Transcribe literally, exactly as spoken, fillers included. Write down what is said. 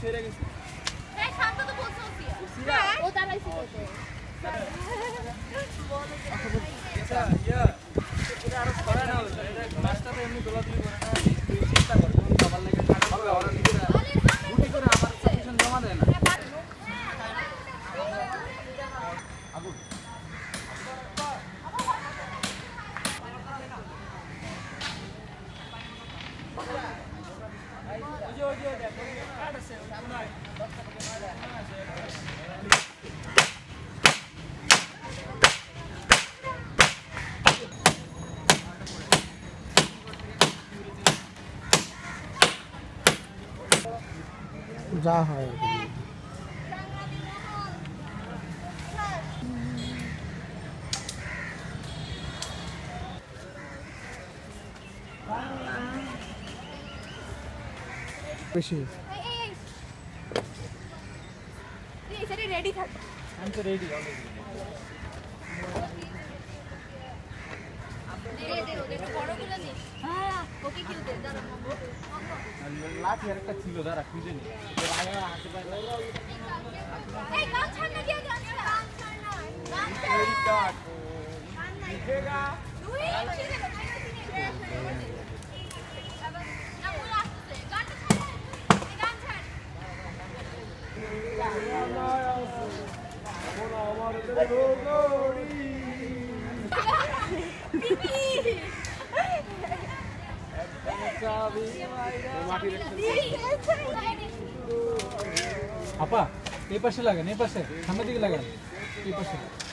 ছেড়ে গেছে এই শান্ত তো বলছো ওসিয়া ও দাঁড়াইছে কত আচ্ছা ইয়া এটা আরো ছড়া না হলো এটা গ্লাসটা তো এমনি দোলাদুলি করে না তুই চিন্তা কর কোন খাবার লাগে টাকা হবে ওরা নিজেরা গুটি করে আমার সাবমিশন জমা দেয় না আগুন ওজো ওজো দেখো কাট আছে নাই যা হয় বেশি এই এই সেটা রেডি থাক আমি তো রেডি অলরেডি দে দে ওদের বড়গুলো নে হ্যাঁ ওকে কি দে দাঁড়া লাঠি আরেকটা ছিল দাঁড়া খুঁজে নি আয়া হাতে পায় এই গান ছাড় না দিয়ে গান ছাড় গান ছাড় না গান ছাড় এই কাট গান নাই লিখেগা দুই ছেড়ে দে আবার না বলা আসছে গানটা ছাড় এই গান ছাড় বলো আমার রোগড়ি আপা এই পাশে লাগান এই পাশে সামনের দিকে লাগান এই পাশে